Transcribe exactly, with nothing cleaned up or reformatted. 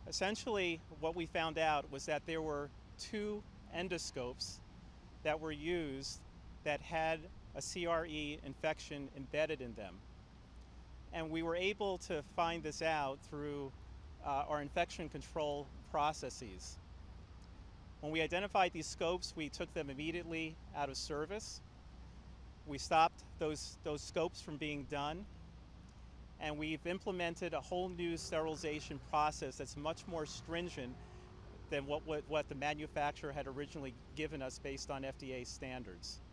Essentially, what we found out was that there were two endoscopes that were used that had a C R E infection embedded in them. And we were able to find this out through uh, our infection control processes. When we identified these scopes, we took them immediately out of service. We stopped those, those scopes from being done, and we've implemented a whole new sterilization process that's much more stringent than what, what, what the manufacturer had originally given us based on F D A standards.